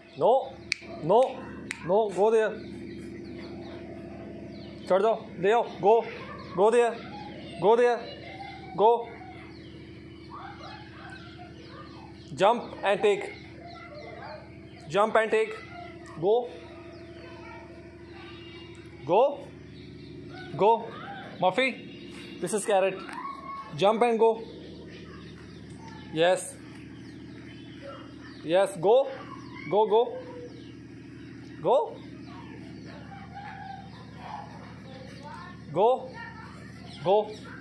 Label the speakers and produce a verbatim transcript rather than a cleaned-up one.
Speaker 1: No, no, no, go there. चढ़ जाओ, ले आओ, go, go there, go there, go. Jump and take. Jump and take. Go. Go. Go. Muffy, this is carrot. Jump and go. Yes. Yes, go. Go, go. Go. Go. Go.